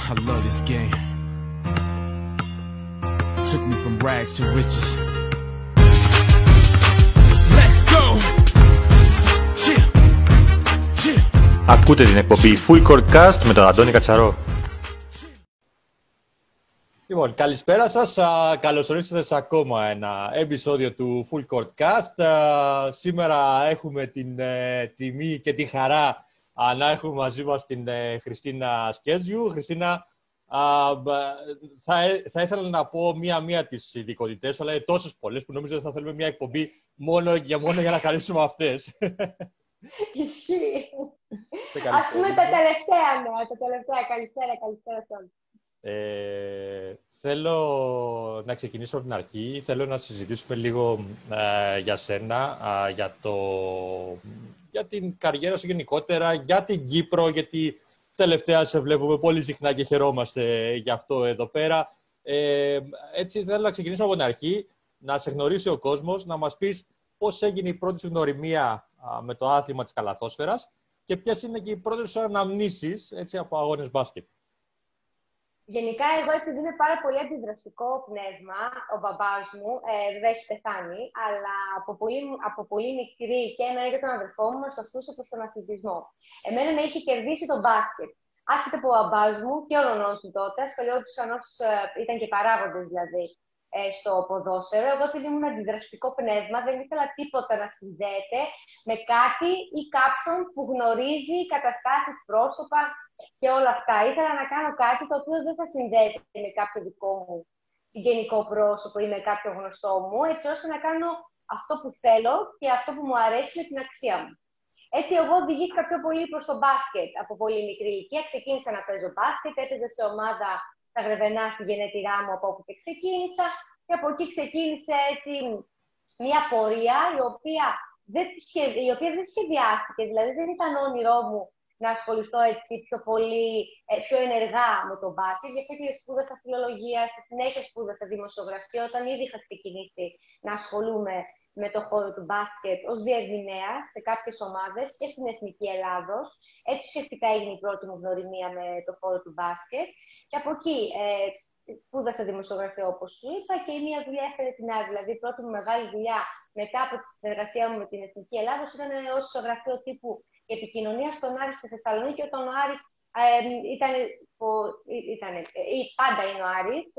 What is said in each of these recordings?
I love this game. Took me from rags to riches. Let's go. Yeah. Yeah. Ακούτε την εκπομπή Full Court Cast με τον Αντώνη Κατσαρό. Λοιπόν, καλησπέρα σας. Καλώς ορίσατε σε ακόμα ένα επεισόδιο του Full Court Cast. Σήμερα έχουμε την τιμή και τη χαρά να έχουμε μαζί μας την Χριστίνα Σκέτζιου. Χριστίνα, θα ήθελα να πω μία τις ειδικότητες, αλλά είναι τόσες πολλές που νομίζω ότι θα θέλουμε μια εκπομπή μόνο για να καλύψουμε αυτές. Ισχύει. Ας πούμε τα τελευταία νέα, καλησπέρα σε όλους. Θέλω να ξεκινήσω από την αρχή. Θέλω να συζητήσουμε λίγο για σένα, για την καριέρα σου γενικότερα, για την Κύπρο, γιατί τελευταία σε βλέπουμε πολύ συχνά και χαιρόμαστε γι' αυτό εδώ πέρα. Έτσι θέλω να ξεκινήσουμε από την αρχή, να σε γνωρίσει ο κόσμος, να μας πεις πώς έγινε η πρώτη σου γνωριμία με το άθλημα της καλαθόσφαιρας και ποιες είναι και οι πρώτες σου αναμνήσεις από αγώνες μπάσκετ. Γενικά, εγώ επειδή είμαι πάρα πολύ αντιδραστικό πνεύμα, ο μπαμπάς μου δεν έχει πεθάνει, αλλά από πολύ μικρή και εμένα και τον αδερφό μου μας αστούσε προς τον αθλητισμό. Εμένα με είχε κερδίσει το μπάσκετ. Άσχετα από ο μπαμπάς μου και όλων του τότε, ασχολιόντουσαν όσους ήταν και παράγοντες δηλαδή στο ποδόσφαιρο. Εγώ επειδή ήμουν αντιδραστικό πνεύμα, δεν ήθελα τίποτα να συνδέεται με κάτι ή κάποιον που γνωρίζει καταστάσεις, πρόσωπα και όλα αυτά. Ήθελα να κάνω κάτι το οποίο δεν θα συνδέεται με κάποιο δικό μου συγγενικό πρόσωπο ή με κάποιο γνωστό μου, έτσι ώστε να κάνω αυτό που θέλω και αυτό που μου αρέσει με την αξία μου. Έτσι, εγώ οδηγήθηκα πιο πολύ προς το μπάσκετ από πολύ μικρή ηλικία. Ξεκίνησα να παίζω μπάσκετ, έπαιζα σε ομάδα στα Γρεβενά, στη γενέτειρά μου, από όπου και ξεκίνησα. Και από εκεί ξεκίνησε έτσι μια πορεία η οποία δεν σχεδιάστηκε, δηλαδή δεν ήταν όνειρό μου να ασχοληθώ έτσι πιο ενεργά με τον μπάσκετ. Γι' αυτό και σπούδασα φιλολογία, στη συνέχεια σπούδασα δημοσιογραφία, όταν ήδη είχα ξεκινήσει να ασχολούμαι με το χώρο του μπάσκετ ως διερμηνέας σε κάποιες ομάδες και στην Εθνική Ελλάδος. Έτσι ουσιαστικά έγινε η πρώτη μου γνωριμία με το χώρο του μπάσκετ. Και από εκεί σπούδασα δημοσιογραφία, όπως σου είπα, και η μία δουλειά έφερε την άλλη. Δηλαδή, η πρώτη μου μεγάλη δουλειά μετά από τη συνεργασία μου με την Εθνική Ελλάδος ήταν ως ισογραφείο τύπου και επικοινωνία στον Άρη στη Θεσσαλονίκη, όταν ο Άρης πάντα είναι ο Άρης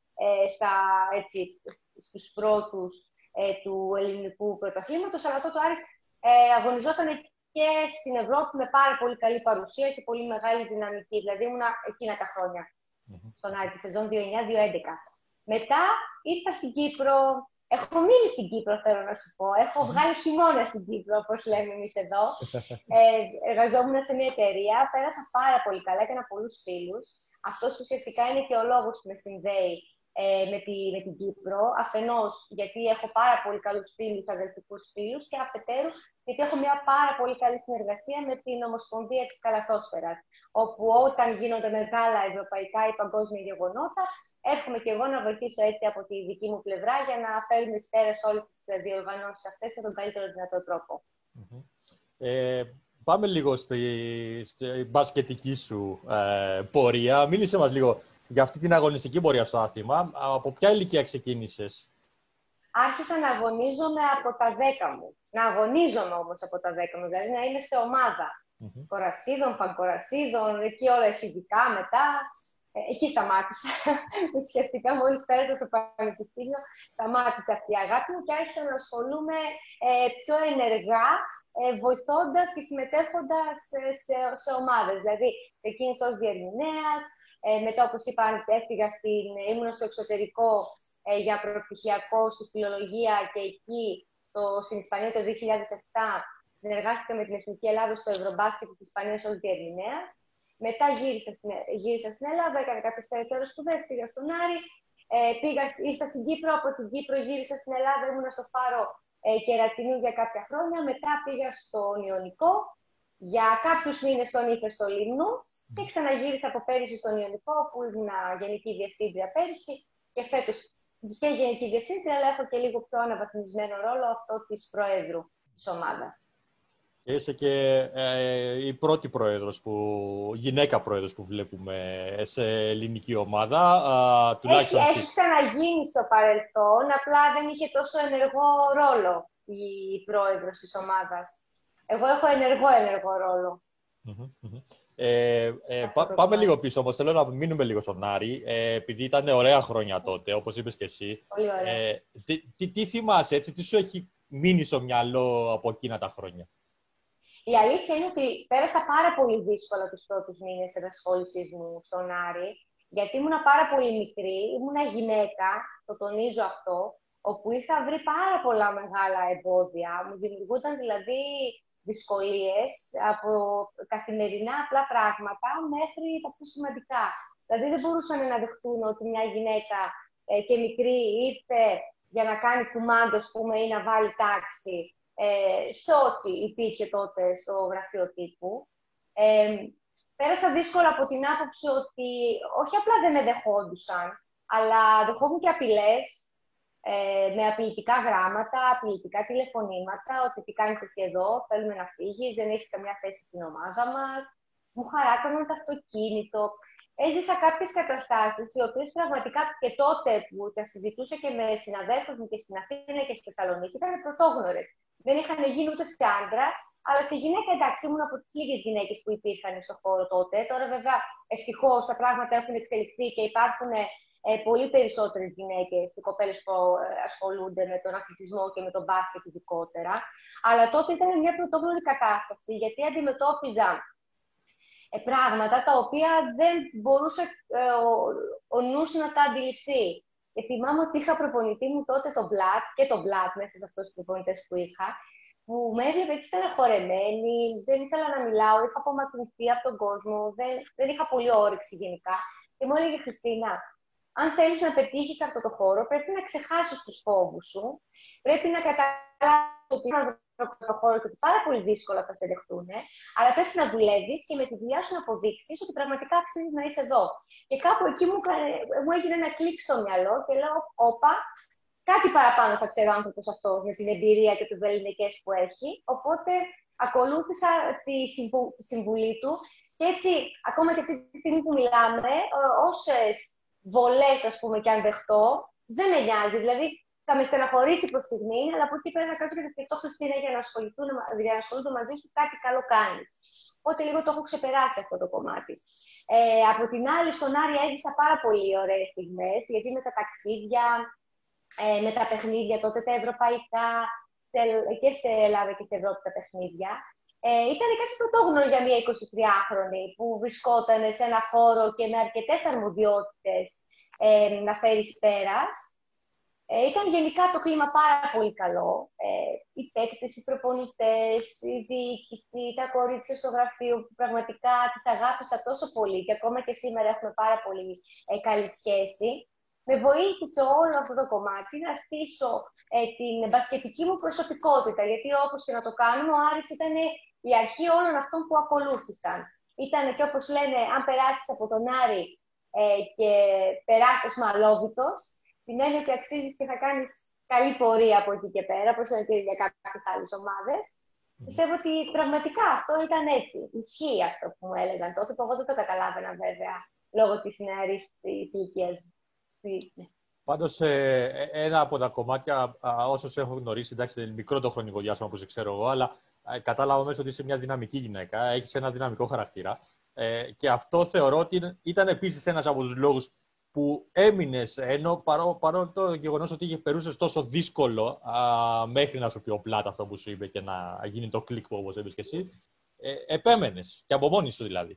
στους πρώτους του ελληνικού πρωταθλήματος, αλλά τότε ο Άρης αγωνιζόταν και στην Ευρώπη με πάρα πολύ καλή παρουσία και πολύ μεγάλη δυναμική. Δηλαδή, ήμουνα εκείνα τα χρόνια στον Άρη, τη σεζόν 2009-2011. Μετά ήρθα στην Κύπρο. Έχω μείνει στην Κύπρο, θέλω να σου πω. Έχω βγάλει χειμώνα στην Κύπρο, όπως λέμε εμείς εδώ. Εργαζόμουν σε μια εταιρεία, πέρασα πάρα πολύ καλά, έκανα πολλούς φίλους. Αυτός ουσιαστικά είναι και ο λόγος που με συνδέει με την Κύπρο. Αφενός, γιατί έχω πάρα πολύ καλούς φίλους, αδελφικούς φίλους, και αφετέρου, γιατί έχω μια πάρα πολύ καλή συνεργασία με την Ομοσπονδία της Καλαθόσφαιρας. Όπου όταν γίνονται μεγάλα ευρωπαϊκά ή παγκόσμια γεγονότα, έρχομαι και εγώ να βοηθήσω έτσι από τη δική μου πλευρά για να φέρουμε εις πέρας όλες τις διοργανώσεις αυτές με τον καλύτερο δυνατό τρόπο. Πάμε λίγο στη μπασκετική σου πορεία. Μίλησε μας λίγο για αυτή την αγωνιστική πορεία στο άθλημα. Από ποια ηλικία ξεκίνησες? Άρχισα να αγωνίζομαι από τα 10 μου. Να αγωνίζομαι όμως από τα 10 μου, δηλαδή να είμαι σε ομάδα. Κορασίδων, φαγκορασίδων, εκεί όλα εφηβικά μετά. Εκεί σταμάτησα. Ουσιαστικά, μόλις πέρασα στο πανεπιστήμιο, σταμάτησα αυτή η αγάπη μου και άρχισα να ασχολούμαι πιο ενεργά, βοηθώντας και συμμετέχοντας σε ομάδες. Δηλαδή, ξεκίνησα ως διερμηνέας, μετά, όπως είπα, ήμουν στο εξωτερικό για προπτυχιακό στη φιλολογία και εκεί στην Ισπανία το 2007 συνεργάστηκα με την Εθνική Ελλάδος στο Ευρωμπάσκετ της Ισπανίας ως διερμηνέας. Μετά γύρισα στην Ελλάδα, έκανα κάποιες περαιτέρω σπουδές, πήγα στον Άρη, ήρθα στην Κύπρο, από την Κύπρο γύρισα στην Ελλάδα, ήμουνα στο Φάρο Κερατινού για κάποια χρόνια, μετά πήγα στον Ιωνικό, για κάποιους μήνες στον Ύφεστο Λίμνου και ξαναγύρισα από πέρυσι στον Ιωνικό, όπου ήμουν γενική διευθύντρια πέρυσι και φέτος και γενική διευθύντρια, αλλά έχω και λίγο πιο αναβαθμισμένο ρόλο, αυτό της Προέδρου της ομάδας. Και είσαι και η πρώτη γυναίκα πρόεδρος που βλέπουμε σε ελληνική ομάδα. Τουλάχιστον έχει ξαναγίνει στο παρελθόν, απλά δεν είχε τόσο ενεργό ρόλο η πρόεδρος της ομάδας. Εγώ έχω ενεργό ρόλο. Πάμε λίγο πίσω, όμως θέλω να μείνουμε λίγο στον Άρη, επειδή ήταν ωραία χρόνια τότε, όπως είπες και εσύ. Πολύ ωραία. Τι θυμάσαι, έτσι, τι σου έχει μείνει στο μυαλό από εκείνα τα χρόνια? Η αλήθεια είναι ότι πέρασα πάρα πολύ δύσκολα τους πρώτους μήνες ενασχόλησής μου στον Άρη, γιατί ήμουνα πάρα πολύ μικρή, ήμουνα γυναίκα, το τονίζω αυτό, όπου είχα βρει πάρα πολλά μεγάλα εμπόδια. Μου δημιουργούνταν δηλαδή δυσκολίες από καθημερινά απλά πράγματα μέχρι τα πιο σημαντικά. Δηλαδή δεν μπορούσαν να δεχτούν ότι μια γυναίκα και μικρή ήρθε για να κάνει κουμάντο, ας πούμε, ή να βάλει τάξη σε ό,τι υπήρχε τότε στο γραφείο τύπου. Πέρασα δύσκολα από την άποψη ότι όχι απλά δεν με δεχόντουσαν, αλλά δεχόμουν και απειλές, με απειλητικά γράμματα, απειλητικά τηλεφωνήματα, ότι τι κάνεις εσύ εδώ, θέλουμε να φύγεις, δεν έχεις καμιά θέση στην ομάδα μας. Μου χαράκωναν το αυτοκίνητο. Έζησα κάποιες καταστάσεις, οι οποίες πραγματικά και τότε που τα συζητούσα και με συναδέλφους μου και στην Αθήνα και στη Θεσσαλονίκη ήταν πρωτόγνωρες. Δεν είχαν γίνει ούτε σε άντρα, αλλά σε γυναίκα, εντάξει, ήμουν από τις λίγες γυναίκες που υπήρχαν στον χώρο τότε. Τώρα, βέβαια, ευτυχώς τα πράγματα έχουν εξελιχθεί και υπάρχουν πολύ περισσότερες γυναίκες και κοπέλες που ασχολούνται με τον αθλητισμό και με τον μπάσκετ ειδικότερα. Αλλά τότε ήταν μια πρωτόγνωρη κατάσταση, γιατί αντιμετώπιζα πράγματα τα οποία δεν μπορούσε ο νους να τα αντιληφθεί. Και θυμάμαι ότι είχα προπονητή μου τότε τον Μπλατ μέσα σε αυτούς τους προπονητές που είχα, που με έβλεπε έτσι στεναχωρεμένη, δεν ήθελα να μιλάω, είχα απομακρυνθεί από τον κόσμο, δεν είχα πολύ όρεξη γενικά. Και μου έλεγε, Χριστίνα, αν θέλεις να πετύχεις αυτό το χώρο, πρέπει να ξεχάσεις τους φόβους σου, πρέπει να καταλάβεις ότι είναι το χώρο και ότι πάρα πολύ δύσκολα θα σε δεχτούν, αλλά πρέπει να δουλεύεις και με τη δουλειά σου να αποδείξεις ότι πραγματικά αξίζεις να είσαι εδώ. Και κάπου εκεί μου έγινε ένα κλικ στο μυαλό και λέω, όπα, κάτι παραπάνω θα ξέρει ο άνθρωπος αυτός με την εμπειρία και τους βεληνικές που έχει. Οπότε ακολούθησα τη συμβουλή του και έτσι, ακόμα και αυτή τη στιγμή που μιλάμε, όσες βολές, ας πούμε, και αν δεχτώ, δεν με νοιάζει. Δηλαδή, θα με στεναχωρήσει προς στιγμή, αλλά από εκεί πέρα να κρατήσω και το Χριστίνα για να ασχολούνται μαζί σου, κάτι καλό κάνεις. Οπότε λίγο το έχω ξεπεράσει αυτό το κομμάτι. Από την άλλη, στον Άρη έζησα πάρα πολύ ωραίες στιγμές, γιατί με τα ταξίδια, με τα παιχνίδια τότε, τα ευρωπαϊκά, και σε Ελλάδα και σε Ευρώπη τα παιχνίδια, ήταν κάτι πρωτόγνωρο για μια 23χρονη που βρισκόταν σε ένα χώρο και με αρκετές αρμοδιότητες να φέρεις πέρας. Ήταν γενικά το κλίμα πάρα πολύ καλό. Οι παίκτες, οι προπονητές, η διοίκηση, τα κορίτσια στο γραφείο που πραγματικά τις αγάπησα τόσο πολύ και ακόμα και σήμερα έχουμε πάρα πολύ καλή σχέση. Με βοήθησε όλο αυτό το κομμάτι να στήσω την μπασκετική μου προσωπικότητα, γιατί όπως και να το κάνουμε, ο Άρης ήταν η αρχή όλων αυτών που ακολούθησαν. Ήταν και όπως λένε, αν περάσεις από τον Άρη και περάσεις μαλόβητος, σημαίνει ότι αξίζεις και θα κάνεις καλή πορεία από εκεί και πέρα, όπως είναι και για κάποιες άλλες ομάδες. Πιστεύω ότι πραγματικά αυτό ήταν έτσι. Ισχύει αυτό που μου έλεγαν τότε, που εγώ δεν το καταλάβαινα βέβαια, λόγω της νεαρής ηλικίας. Πάντως, ένα από τα κομμάτια, όσους έχω γνωρίσει, εντάξει, είναι μικρό το χρονικό διάστημα, όπως ξέρω εγώ, αλλά κατάλαβα μέσα ότι είσαι μια δυναμική γυναίκα, έχεις ένα δυναμικό χαρακτήρα. Και αυτό θεωρώ ότι ήταν επίσης ένας από τους λόγους που έμεινες, ενώ παρόλο το γεγονός ότι περούσες τόσο δύσκολο μέχρι να σου πει ο Πλάτ αυτό που σου είπε και να γίνει το κλικ που όπως είπες και εσύ, επέμενες και από μόνη σου δηλαδή.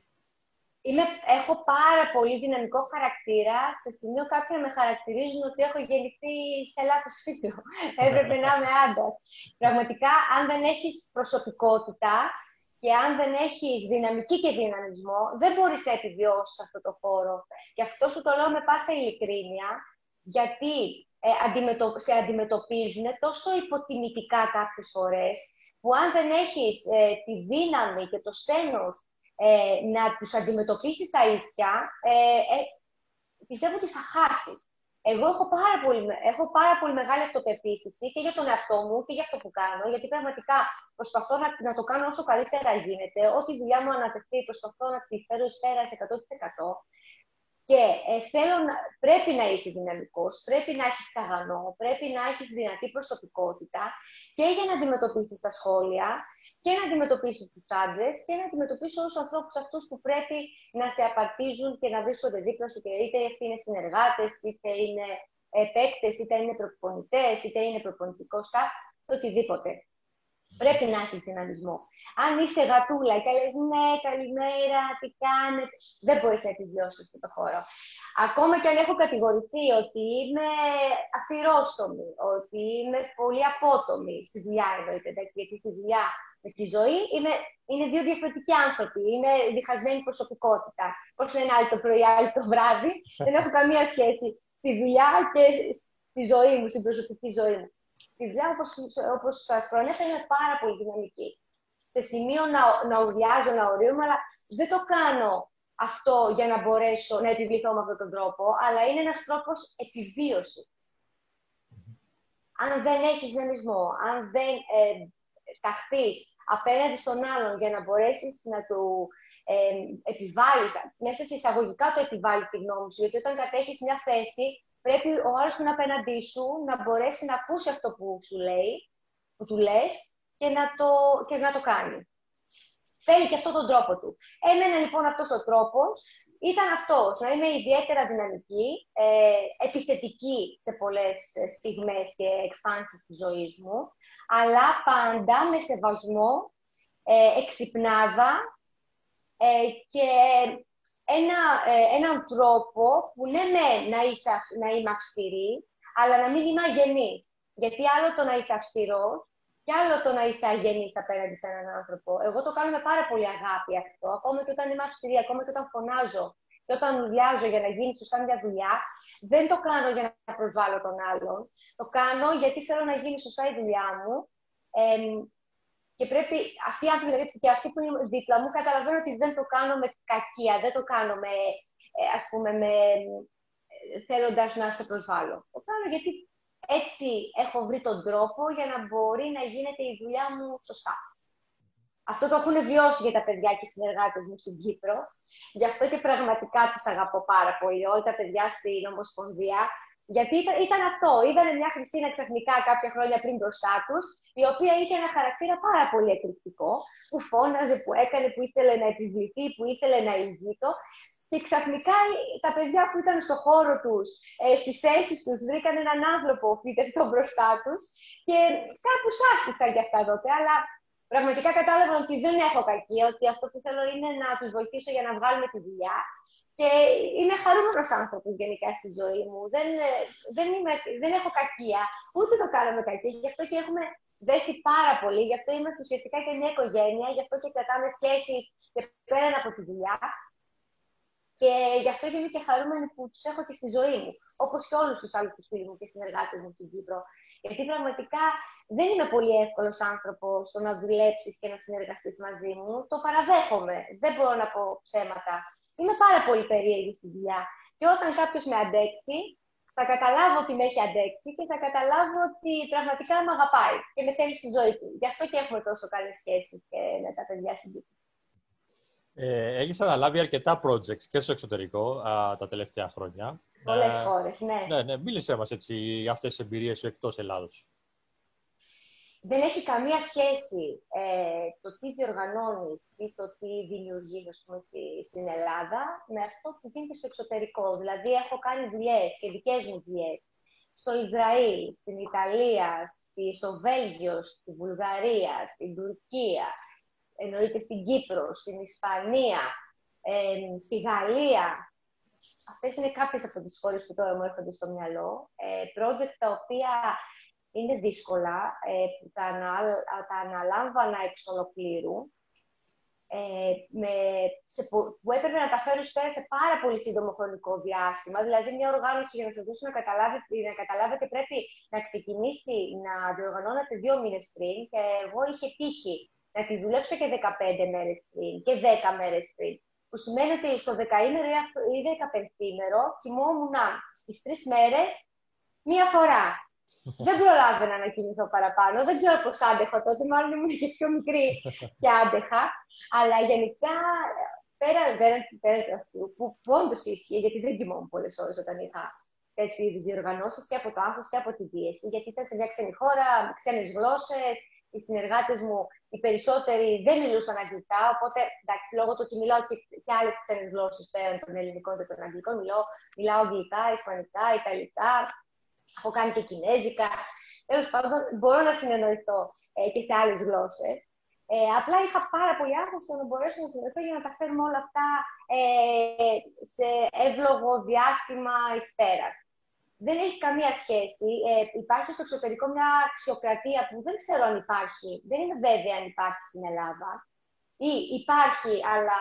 Έχω πάρα πολύ δυναμικό χαρακτήρα. Σε σημείο κάποιοι με χαρακτηρίζουν ότι έχω γεννηθεί σε λάθος φύλλο. Έπρεπε να είμαι άντρας. Πραγματικά, αν δεν έχεις προσωπικότητα και αν δεν έχεις δυναμική και δυναμισμό, δεν μπορείς να επιβιώσεις αυτό το χώρο. Και αυτό σου το λέω με πάσα ειλικρίνεια, γιατί σε αντιμετωπίζουν τόσο υποτιμητικά κάποιες φορές, που αν δεν έχεις τη δύναμη και το σθένος να τους αντιμετωπίσεις τα ίσια, πιστεύω ότι θα χάσεις. Εγώ έχω πάρα πολύ μεγάλη αυτοπεποίθηση και για τον εαυτό μου και για αυτό που κάνω, γιατί πραγματικά προσπαθώ να το κάνω όσο καλύτερα γίνεται. Ό,τι δουλειά μου ανατεθεί, προσπαθώ να τη φέρω εις πέρας 100%. Και πρέπει να είσαι δυναμικός, πρέπει να έχεις τσαγανό, πρέπει να έχεις δυνατή προσωπικότητα και για να αντιμετωπίσεις τα σχόλια και να αντιμετωπίσεις τους άντρες και να αντιμετωπίσεις όλους τους ανθρώπους αυτούς που πρέπει να σε απαρτίζουν και να βρίσκονται δίπλα σου, και είτε είναι συνεργάτες, είτε είναι παίκτες, είτε είναι προπονητές, είτε είναι προπονητικό staff, οτιδήποτε. Πρέπει να έχεις δυναμισμό. Αν είσαι γατούλα και λες ναι, καλημέρα, τι κάνετε, δεν μπορείς να επιβιώσεις αυτό το χώρο. Ακόμα και αν έχω κατηγορηθεί ότι είμαι αφιρόστομη, ότι είμαι πολύ απότομη στη δουλειά, εννοείται, γιατί στη δουλειά με τη ζωή είναι δύο διαφορετικοί άνθρωποι. Είναι διχασμένη προσωπικότητα. Πώς λένε άλλοι το πρωί, άλλοι το βράδυ. Δεν έχω καμία σχέση στη δουλειά και στη ζωή μου, στην προσωπική ζωή μου. Στη δουλειά, όπως σας προανέφερα, είναι πάρα πολύ δυναμική. Σε σημείο να ουριάζω, να ορίζομαι, αλλά δεν το κάνω αυτό για να μπορέσω να επιβληθώ με αυτόν τον τρόπο, αλλά είναι ένας τρόπος επιβίωσης. Αν δεν έχεις δυναμισμό, αν δεν ταχθείς απέναντι στον άλλον για να μπορέσεις να του επιβάλλεις, μέσα σε εισαγωγικά το επιβάλλεις τη γνώμη σου, γιατί όταν κατέχεις μια θέση, πρέπει ο άλλος που είναι απέναντί σου να μπορέσει να ακούσει αυτό που σου λέει, που του λες, και να το κάνει. Θέλει και αυτόν τον τρόπο του. Εμένα λοιπόν αυτός ο τρόπος ήταν αυτός, να είμαι ιδιαίτερα δυναμική, επιθετική σε πολλές στιγμές και εκφάνσεις της ζωής μου, αλλά πάντα με σεβασμό, εξυπνάδα και έναν τρόπο που ναι να είμαι αυστηρή, αλλά να μην είμαι αγενής. Γιατί άλλο το να είσαι αυστηρός και άλλο το να είσαι αγενής απέναντι σε έναν άνθρωπο. Εγώ το κάνω με πάρα πολύ αγάπη αυτό. Ακόμα και όταν είμαι αυστηρή, ακόμα και όταν φωνάζω και όταν ουλιάζω για να γίνει σωστά μια δουλειά, δεν το κάνω για να προσβάλλω τον άλλον. Το κάνω γιατί θέλω να γίνει σωστά η δουλειά μου. Και πρέπει αυτοί οι άνθρωποι και αυτοί που είναι δίπλα μου καταλαβαίνουν ότι δεν το κάνω με κακία, δεν το κάνω θέλοντας να σε προσβάλλω. Το κάνω γιατί έτσι έχω βρει τον τρόπο για να μπορεί να γίνεται η δουλειά μου σωστά. Αυτό το έχουν βιώσει για τα παιδιά και οι συνεργάτες μου στην Κύπρο. Γι' αυτό και πραγματικά τους αγαπώ πάρα πολύ, όλα τα παιδιά στην Ομοσπονδία. Γιατί ήταν αυτό. Είδανε μια Χριστίνα ξαφνικά κάποια χρόνια πριν μπροστά τους, η οποία είχε ένα χαρακτήρα πάρα πολύ εκρηκτικό, που φώναζε, που έκανε, που ήθελε να επιβληθεί, που ήθελε να ηγείτο. Και ξαφνικά τα παιδιά που ήταν στο χώρο τους, στις θέσεις τους, βρήκαν έναν άνθρωπο φύτευτο μπροστά τους και κάπου σάστησαν κι αυτά τότε. Αλλά πραγματικά κατάλαβαν ότι δεν έχω κακία, ότι αυτό που θέλω είναι να τους βοηθήσω για να βγάλουμε τη δουλειά. Και είμαι χαρούμενος άνθρωπος γενικά στη ζωή μου. Δεν έχω κακία, ούτε το κάνω με κακία. Γι' αυτό και έχουμε δέσει πάρα πολύ, γι' αυτό είμαστε ουσιαστικά και μια οικογένεια, γι' αυτό και κρατάμε σχέσεις και πέραν από τη δουλειά. Και γι' αυτό είμαι και χαρούμενη που τους έχω και στη ζωή μου, όπως και όλους τους άλλους τους φίλους μου και συνεργάτες μου στην Κύπρο. Γιατί πραγματικά δεν είμαι πολύ εύκολος άνθρωπος στο να δουλέψεις και να συνεργαστείς μαζί μου. Το παραδέχομαι. Δεν μπορώ να πω ψέματα. Είμαι πάρα πολύ περίεργη στη δουλειά. Και όταν κάποιος με αντέξει, θα καταλάβω ότι με έχει αντέξει και θα καταλάβω ότι πραγματικά με αγαπάει και με θέλει στη ζωή του. Γι' αυτό και έχουμε τόσο καλές σχέσεις και με τα παιδιά στην Κύπρο. Έχεις αναλάβει αρκετά projects και στο εξωτερικό τα τελευταία χρόνια. Πολλές χώρες, ναι. Ναι, μίλησέ μας έτσι για αυτές τις εμπειρίες σου εκτός Ελλάδος. Δεν έχει καμία σχέση το τι διοργανώνεις ή το τι δημιουργείς, ας πούμε, στην Ελλάδα με αυτό που γίνεται στο εξωτερικό. Δηλαδή, έχω κάνει δουλειές και δικές μου δουλειές στο Ισραήλ, στην Ιταλία, στο Βέλγιο, στη Βουλγαρία, στην Τουρκία, εννοείται στην Κύπρο, στην Ισπανία, στη Γαλλία. Αυτές είναι κάποιες από τις χώρες που τώρα μου έρχονται στο μυαλό. Project τα οποία είναι δύσκολα, που τα αναλάμβανα εξ ολοκλήρου, που έπρεπε να τα φέρω πέρα σε πάρα πολύ σύντομο χρονικό διάστημα. Δηλαδή, μια οργάνωση για να σας δώσω να καταλάβετε πρέπει να ξεκινήσει να διοργανώνεται 2 μήνες πριν, και εγώ είχε τύχει να τη δουλέψω και 15 μέρες πριν και 10 μέρες πριν. Που σημαίνει ότι στο 10ήμερο ή 15ήμερο κοιμόμουν στις 3 μέρες μία φορά. Δεν προλάβαινα να κοιμηθώ παραπάνω. Δεν ξέρω πώς άντεχα τότε, μάλλον ήμουν και πιο μικρή και άντεχα. Αλλά γενικά, πέραν αυτού, που όντως ίσχυε, γιατί δεν κοιμόμουν πολλές ώρες όταν είχα τέτοιου είδους διοργανώσεις και από το άγχος και από τη πίεση. Γιατί ήταν σε μια ξένη χώρα, με ξένες γλώσσες. Οι συνεργάτες μου, οι περισσότεροι δεν μιλούσαν αγγλικά. Οπότε, εντάξει, λόγω του ότι μιλάω και άλλες ξένες γλώσσες πέραν των ελληνικών και των αγγλικών, μιλάω αγγλικά, ισπανικά, ιταλικά. Έχω κάνει και κινέζικα. Τέλος πάντων, μπορώ να συνεννοηθώ και σε άλλες γλώσσες. Απλά είχα πάρα πολύ άγχος για να μπορέσω να συνεννοηθώ για να τα φέρουμε όλα αυτά σε εύλογο διάστημα εις πέρας. Δεν έχει καμία σχέση. Υπάρχει στο εξωτερικό μια αξιοκρατία που δεν ξέρω αν υπάρχει. Δεν είμαι βέβαια αν υπάρχει στην Ελλάδα. Ή υπάρχει, αλλά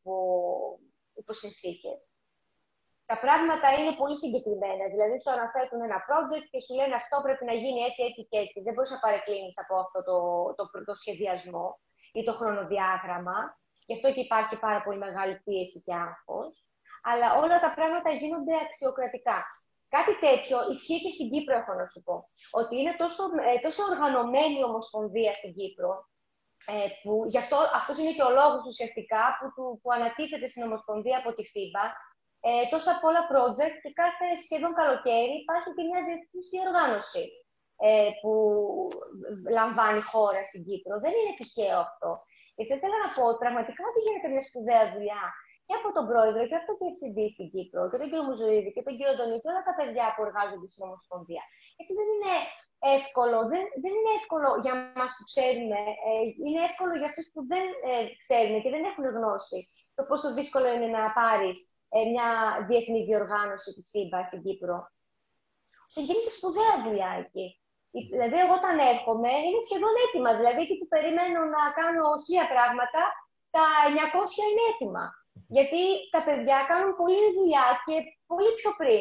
υπό συνθήκες. Τα πράγματα είναι πολύ συγκεκριμένα. Δηλαδή, σου αναθέτουν ένα project και σου λένε αυτό πρέπει να γίνει έτσι, έτσι και έτσι. Δεν μπορείς να παρεκκλίνεις από αυτό το σχεδιασμό ή το χρονοδιάγραμμα. Γι' αυτό και υπάρχει πάρα πολύ μεγάλη πίεση και άγχος. Αλλά όλα τα πράγματα γίνονται αξιοκρατικά. Κάτι τέτοιο ισχύει και στην Κύπρο, έχω να σου πω. Ότι είναι τόσο οργανωμένη η Ομοσπονδία στην Κύπρο, που γι' αυτός είναι και ο λόγος ουσιαστικά που ανατίθεται στην Ομοσπονδία από τη FIBA. Τόσα πολλά project και κάθε σχεδόν καλοκαίρι υπάρχει και μια διεθνής διοργάνωση που λαμβάνει χώρα στην Κύπρο. Δεν είναι τυχαίο αυτό. Και θα ήθελα να πω πραγματικά ότι γίνεται μια σπουδαία δουλειά και από τον πρόεδρο και από τον διευθυντή στην Κύπρο, και τον κύριο Μουζουίδη και τον κύριο Ντονί και όλα τα παιδιά που εργάζονται στην Ομοσπονδία. Γιατί δεν είναι εύκολο, δεν είναι εύκολο για εμάς που ξέρουμε, είναι εύκολο για αυτούς που δεν ξέρουν και δεν έχουν γνώση το πόσο δύσκολο είναι να πάρεις μια διεθνή διοργάνωση της FIBA στην Κύπρο. Και γίνεται σπουδαία δουλειά εκεί. Δηλαδή, εγώ όταν έρχομαι είναι σχεδόν έτοιμα. Δηλαδή, εκεί που περιμένω να κάνω 1000 πράγματα, τα 900 είναι έτοιμα. Γιατί τα παιδιά κάνουν πολλή δουλειά και πολύ πιο πριν.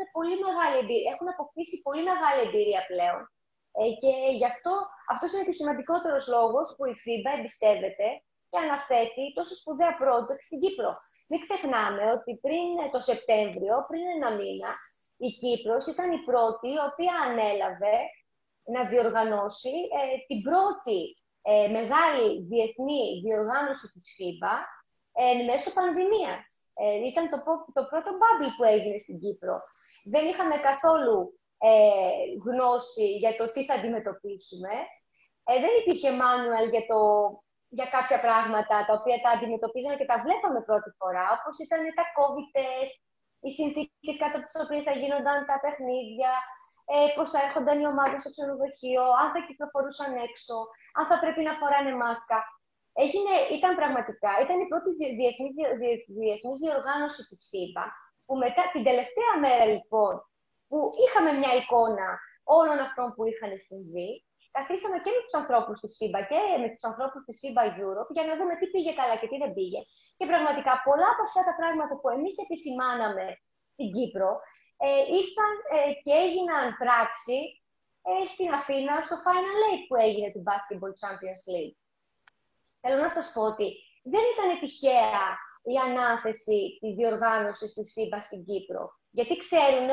Έχουν αποκτήσει πολύ μεγάλη εμπειρία πλέον. Και γι' αυτός είναι και ο σημαντικότερος λόγος που η FIBA εμπιστεύεται και αναθέτει τόσο σπουδαία project στην Κύπρο. Μην ξεχνάμε ότι πριν το Σεπτέμβριο, πριν ένα μήνα, η Κύπρος ήταν η πρώτη η οποία ανέλαβε να διοργανώσει την πρώτη μεγάλη διεθνή διοργάνωση της FIBA μέσω πανδημίας. Ήταν το πρώτο bubble που έγινε στην Κύπρο. Δεν είχαμε καθόλου γνώση για το τι θα αντιμετωπίσουμε. Δεν υπήρχε manual για κάποια πράγματα τα οποία τα αντιμετωπίζαμε και τα βλέπαμε πρώτη φορά, όπως ήταν τα COVID test, οι συνθήκες κάτω από τις οποίες θα γίνονταν τα παιχνίδια, πώς θα έρχονταν οι ομάδες στο ξενοδοχείο, αν θα κυκλοφορούσαν έξω, αν θα πρέπει να φοράνε μάσκα. Ήταν η πρώτη διεθνής διοργάνωση της FIBA, που μετά την τελευταία μέρα λοιπόν, που είχαμε μια εικόνα όλων αυτών που είχαν συμβεί, καθίσαμε και με τους ανθρώπους της FIBA και με τους ανθρώπους της FIBA Europe για να δούμε τι πήγε καλά και τι δεν πήγε. Και πραγματικά πολλά από αυτά τα πράγματα που εμείς επισημάναμε στην Κύπρο ήρθαν και έγιναν πράξη στην Αθήνα, στο Final Eight που έγινε του Basketball Champions League. Θέλω να σας πω ότι δεν ήταν τυχαία η ανάθεση της διοργάνωσης της FIBA στην Κύπρο. Γιατί ξέρουν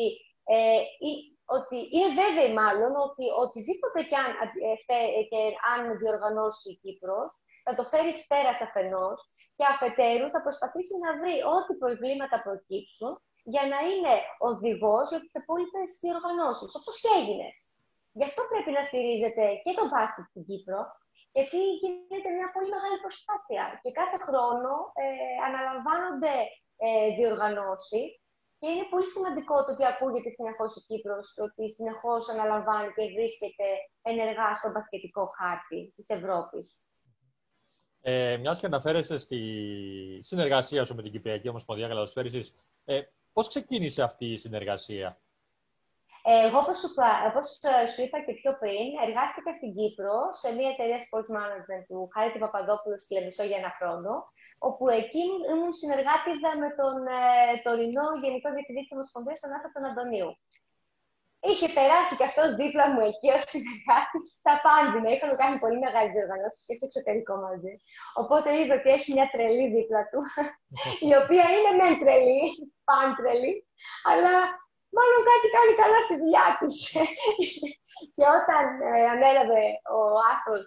ότι είναι βέβαιοι μάλλον ότι οτιδήποτε και αν διοργανώσει η Κύπρος, θα το φέρει πέρας αφενός και αφετέρου θα προσπαθήσει να βρει ό,τι προβλήματα προκύψουν για να είναι οδηγός για τις υπόλοιπες διοργανώσεις, όπως και έγινε. Γι' αυτό πρέπει να στηρίζεται και το μπάσκετ στην Κύπρο, γιατί γίνεται μια πολύ μεγάλη προσπάθεια και κάθε χρόνο αναλαμβάνονται διοργανώσεις. Και είναι πολύ σημαντικό το ότι ακούγεται συνεχώς η Κύπρος, το ότι συνεχώς αναλαμβάνει και βρίσκεται ενεργά στον μπασκετικό χάρτη της Ευρώπης. Μιας και αναφέρεσαι στη συνεργασία σου με την Κυπριακή Ομοσπονδία Καλαθοσφαίρισης, πώς ξεκίνησε αυτή η συνεργασία? Εγώ, όπως σου είπα και πιο πριν, εργάστηκα στην Κύπρο σε μια εταιρεία sports management του Χάρη Παπαδόπουλου στη Λεμεσό για 1 χρόνο, όπου εκεί ήμουν συνεργάτηδα με τον τωρινό Γενικό Διευθυντή της Ομοσπονδίας, τον Άθα τον Αντωνίου. είχε περάσει και αυτός δίπλα μου εκεί ως συνεργάτης στα Πάντινα. Είχαμε κάνει πολύ μεγάλες διοργανώσεις και στο εξωτερικό μαζί. Οπότε είδε ότι έχει μια τρελή δίπλα του, η οποία είναι μεν τρελή, τρελή, αλλά μάλλον κάτι κάνει καλά στη δουλειά της. Και όταν ανέλαβε ο Άθος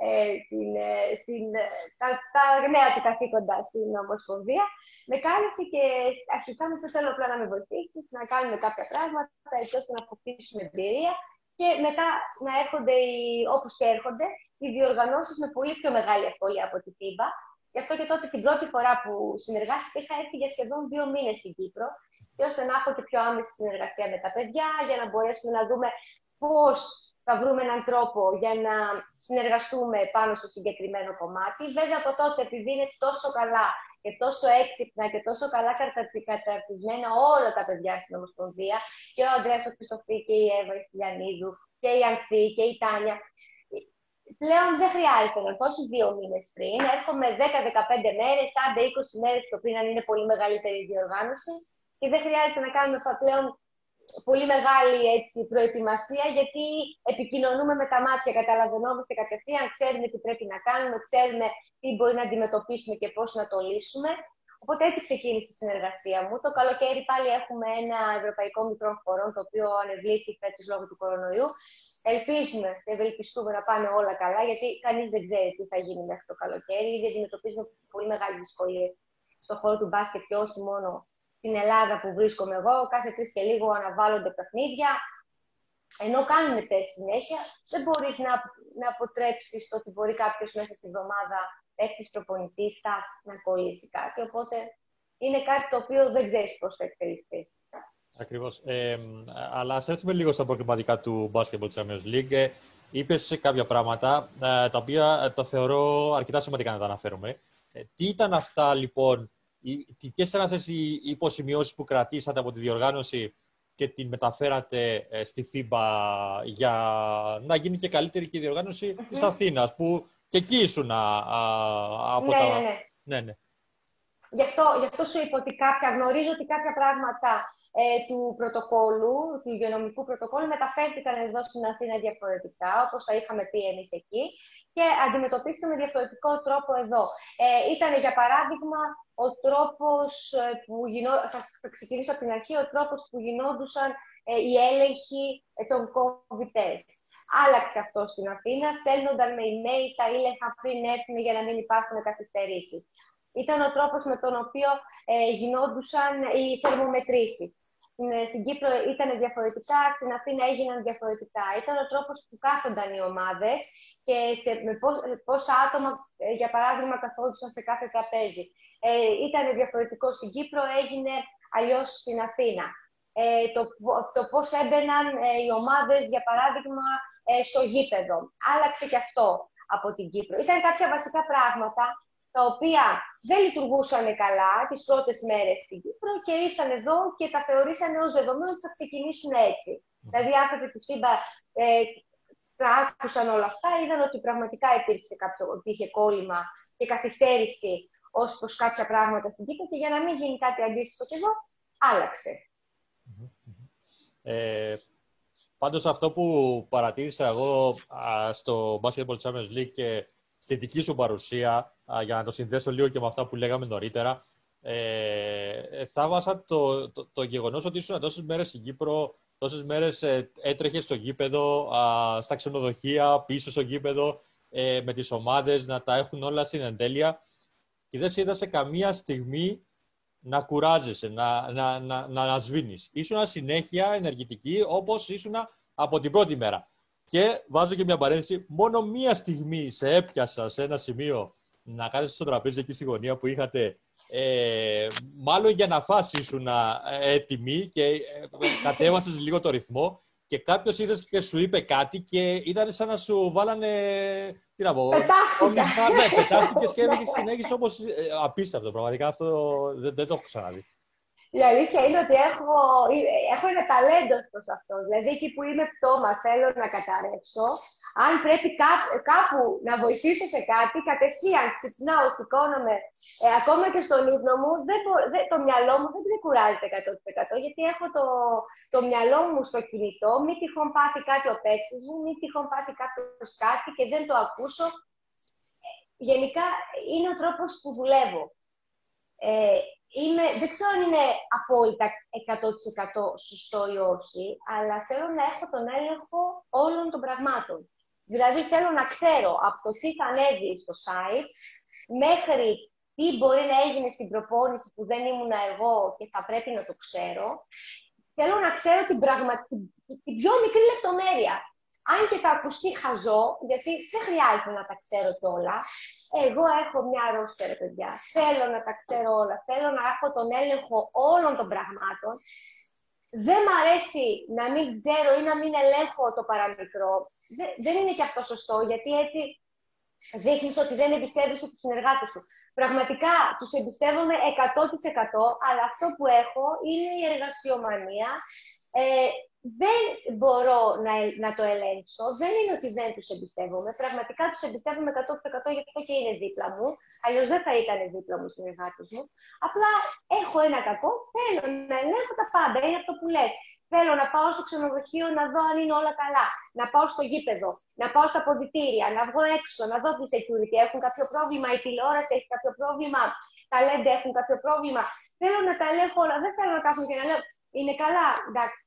τα νέα του καθήκοντα στην Ομοσπονδία, με κάλεσε και αρχικά μου είπε: θέλω απλά να με βοηθήσεις, να κάνουμε κάποια πράγματα, έτσι ώστε να αποκτήσουμε εμπειρία και μετά να έρχονται, όπως και έρχονται, οι διοργανώσεις με πολύ πιο μεγάλη ευκολία από την FIBA. Γι' αυτό και τότε την πρώτη φορά που συνεργάστηκα είχα έρθει για σχεδόν 2 μήνες στην Κύπρο, και ώστε να έχω και πιο άμεση συνεργασία με τα παιδιά, για να μπορέσουμε να δούμε πώς θα βρούμε έναν τρόπο για να συνεργαστούμε πάνω στο συγκεκριμένο κομμάτι. Βέβαια, από τότε, επειδή είναι τόσο καλά και τόσο έξυπνα και τόσο καλά καταρτισμένα όλα τα παιδιά στην Ομοσπονδία, και ο Ανδρέας ο Χριστοφή και η Εύα η Φιλιανίδου και η Ανθή και η Τάνια, πλέον δεν χρειάζεται να έρθω 2 μήνες πριν. Έρχομαι 10-15 μέρες, άντε 20 μέρες το πριν, αν είναι πολύ μεγαλύτερη η διοργάνωση, και δεν χρειάζεται να κάνουμε πλέον πολύ μεγάλη προετοιμασία, γιατί επικοινωνούμε με τα μάτια, καταλαβαίνόμαστε κατευθείαν, ξέρουμε τι πρέπει να κάνουμε, ξέρουμε τι μπορεί να αντιμετωπίσουμε και πώς να το λύσουμε. Οπότε έτσι ξεκίνησε η συνεργασία μου. Το καλοκαίρι πάλι έχουμε ένα ευρωπαϊκό μικρό χορό, το οποίο ανεβλήθη φέτος λόγω του κορονοϊού. Ελπίζουμε και ευελπιστούμε να πάνε όλα καλά, γιατί κανείς δεν ξέρει τι θα γίνει μέχρι το καλοκαίρι. Ήδη αντιμετωπίζουμε πολύ μεγάλες δυσκολίες στον χώρο του μπάσκετ και όχι μόνο στην Ελλάδα που βρίσκομαι εγώ. Κάθε 3 και λίγο αναβάλλονται παιχνίδια. Ενώ κάνουμε τεστ συνέχεια, δεν μπορείς να αποτρέψεις το ότι μπορεί κάποιος μέσα στη εβδομάδα παίκτης, προπονητής, να κολλήσει κάτι. Οπότε είναι κάτι το οποίο δεν ξέρεις πώς θα εξελιχθεί. Ακριβώς. Αλλά ας έρθουμε λίγο στα προβληματικά του Basketball Champions League. Είπες κάποια πράγματα, τα οποία τα θεωρώ αρκετά σημαντικά να τα αναφέρουμε. Τι ήταν αυτά, λοιπόν, ποιες ήταν αυτές οι υποσημειώσεις που κρατήσατε από τη διοργάνωση και την μεταφέρατε στη FIBA για να γίνει και καλύτερη και η διοργάνωση της Αθήνας, που και εκεί ήσουν από τα... Ναι. Γι' αυτό σου είπα ότι γνωρίζω ότι κάποια πράγματα του πρωτοκόλου, του υγειονομικού πρωτοκόλου, μεταφέρθηκαν εδώ στην Αθήνα διαφορετικά, όπως τα είχαμε πει εμείς εκεί, και αντιμετωπίστηκαν με διαφορετικό τρόπο εδώ. Ήταν, για παράδειγμα, ο τρόπος που θα ξεκινήσω από την αρχή, ο τρόπος που γινόντουσαν οι έλεγχοι των COVID test. Άλλαξε αυτό στην Αθήνα, στέλνονταν με email τα ήλεγχα πριν έρθουν για να μην υπάρχουν καθυστερήσεις. Ήταν ο τρόπος με τον οποίο γινόντουσαν οι θερμομετρήσεις. Στην Κύπρο ήταν διαφορετικά, στην Αθήνα έγιναν διαφορετικά. Ήταν ο τρόπος που κάθονταν οι ομάδες και με πόσα άτομα, για παράδειγμα, καθόντουσαν σε κάθε τραπέζι. Ήταν διαφορετικό στην Κύπρο, έγινε αλλιώς στην Αθήνα. Το πώς έμπαιναν οι ομάδες, για παράδειγμα, στο γήπεδο. Άλλαξε και αυτό από την Κύπρο. Ήταν κάποια βασικά πράγματα τα οποία δεν λειτουργούσαν καλά τις πρώτες μέρες στην Κύπρο και ήρθαν εδώ και τα θεωρήσανε ως δεδομένο ότι θα ξεκινήσουν έτσι. Δηλαδή, οι άνθρωποι της FIBA τα άκουσαν όλα αυτά, είδαν ότι πραγματικά υπήρξε ότι είχε κόλλημα και καθυστέρηση ως προς κάποια πράγματα στην Κύπρο, και για να μην γίνει κάτι αντίστοιχο και εδώ, άλλαξε. Πάντως, αυτό που παρατήρησα εγώ στο Basketball Champions League και στη δική σου παρουσία, για να το συνδέσω λίγο και με αυτά που λέγαμε νωρίτερα, θαύμασα το γεγονός ότι ήσουν τόσες μέρες στην Κύπρο, τόσες μέρες έτρεχες στο γήπεδο, στα ξενοδοχεία, πίσω στο γήπεδο, με τις ομάδες, να τα έχουν όλα στην εντέλεια, και δεν σε είδα σε καμία στιγμή να κουράζεσαι, να σβήνεις. Ήσουν συνέχεια ενεργητική, όπως ήσουν από την πρώτη μέρα. Και βάζω και μια παρένθεση, μόνο μία στιγμή σε έπιασα σε ένα σημείο να κάθεσαι στο τραπέζι εκεί στη γωνία που είχατε, μάλλον για να φας ήσουν έτοιμοι και κατέβασες λίγο το ρυθμό, και κάποιος είδες και σου είπε κάτι και ήταν σαν να σου βάλανε, τι να πω, πετάχτηκες και συνέχισες όπως απίστευτο, πραγματικά αυτό δεν το έχω ξαναδεί. Η αλήθεια είναι ότι έχω ένα ταλέντο προς αυτό. Δηλαδή, εκεί που είμαι πτώμα, θέλω να καταρρεύσω. Αν πρέπει κάπου να βοηθήσω σε κάτι, κατευθείαν ξυπνάω, σηκώνομαι. Ακόμα και στον ύπνο μου, το μυαλό μου δεν κουράζεται 100%. Γιατί έχω το μυαλό μου στο κινητό, μη τυχόν πάθει κάτι ο παίκτης μου, μη τυχόν πάθει κάποιος κάτι και δεν το ακούσω. Γενικά, είναι ο τρόπος που δουλεύω. Δεν ξέρω αν είναι απόλυτα 100% σωστό ή όχι, αλλά θέλω να έχω τον έλεγχο όλων των πραγμάτων. Δηλαδή, θέλω να ξέρω από το τι θα ανέβει στο site, μέχρι τι μπορεί να έγινε στην προπόνηση που δεν ήμουν εγώ και θα πρέπει να το ξέρω. Θέλω να ξέρω την πιο μικρή λεπτομέρεια. Αν και θα ακουστεί χαζό, γιατί δεν χρειάζεται να τα ξέρω κιόλα. Εγώ έχω μια αρρώστια, παιδιά. Θέλω να τα ξέρω όλα. Θέλω να έχω τον έλεγχο όλων των πραγμάτων. Δεν μ' αρέσει να μην ξέρω ή να μην ελέγχω το παραμικρό. Δεν είναι και αυτό σωστό, γιατί έτσι δείχνεις ότι δεν εμπιστεύεσαι τους συνεργάτες σου. Πραγματικά τους εμπιστεύομαι 100%, αλλά αυτό που έχω είναι η εργασιομανία. Δεν μπορώ να το ελέγξω. Δεν είναι ότι δεν τους εμπιστεύομαι. Πραγματικά τους εμπιστεύομαι 100% γιατί και είναι δίπλα μου. Αλλιώς δεν θα ήταν δίπλα μου οι συνεργάτες μου. Απλά έχω ένα κακό. Θέλω να ελέγχω τα πάντα. Είναι αυτό που λες. Θέλω να πάω στο ξενοδοχείο να δω αν είναι όλα καλά. Να πάω στο γήπεδο. Να πάω στα αποδυτήρια. Να βγω έξω. Να δω τι security έχουν κάποιο πρόβλημα. Η τηλεόραση έχει κάποιο πρόβλημα. Τα LED έχουν κάποιο πρόβλημα. Θέλω να τα ελέγχω όλα. Δεν θέλω να κάθομαι και να λέω είναι καλά. Εντάξει.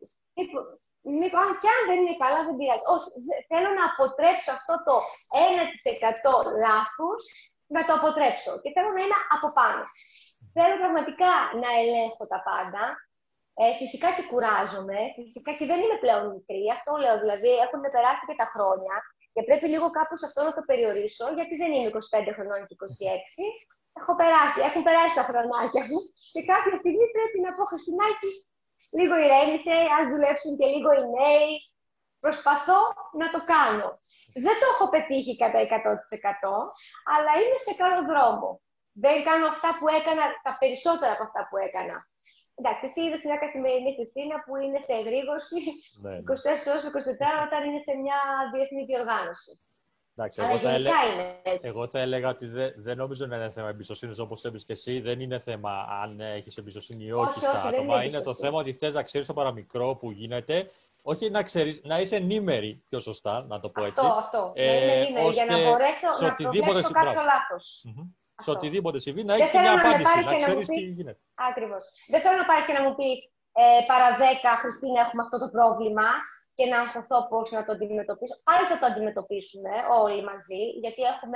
Και αν δεν είναι καλά, δεν πειράζει. Όχι, θέλω να αποτρέψω αυτό το 1% λάθους, να το αποτρέψω. Και θέλω να είμαι από πάνω. Θέλω πραγματικά να ελέγχω τα πάντα. Φυσικά και κουράζομαι. Φυσικά και δεν είμαι πλέον μικρή. Αυτό λέω, δηλαδή έχουν περάσει και τα χρόνια. Και πρέπει λίγο κάπως αυτό να το περιορίσω, γιατί δεν είμαι 25 χρονών και 26. Έχουν περάσει τα χρονάκια μου. Και κάποια στιγμή πρέπει να πω Χριστινάκη. Λίγο ηρέμησε, ας δουλέψουν και λίγο οι νέοι. Προσπαθώ να το κάνω. Δεν το έχω πετύχει κατά 100%, αλλά είμαι σε καλό δρόμο. Δεν κάνω αυτά που έκανα, τα περισσότερα από αυτά που έκανα. Εντάξει, εσύ είδες μια καθημερινή Χριστίνα που είναι σε εγρήγορση 24 ώρες 24 όταν είναι σε μια διεθνή διοργάνωση. Εντάξει, εγώ θα έλεγα ότι δεν νομίζω να είναι θέμα εμπιστοσύνης όπως είπες και εσύ. Δεν είναι θέμα αν έχεις εμπιστοσύνη ή όχι στα άτομα. Είναι το θέμα ότι θες να ξέρεις το παραμικρό που γίνεται. Όχι να ξέρεις, να είσαι ενήμερη πιο σωστά, να το πω έτσι. Αυτό. Να είμαι ενήμερη για να μπορέσω να προβλέψω κάποιο λάθος. Σε οτιδήποτε συμβεί, να έχεις μια απάντηση, να ξέρεις τι γίνεται. Ακριβώς. Δεν θέλω να πάρεις και να μου πεις παρά 10, Χριστίνα, έχουμε αυτό το πρόβλημα. Και να αγχωθώ πώς να το αντιμετωπίσω. Πάλι θα το αντιμετωπίσουμε όλοι μαζί, γιατί έχουμε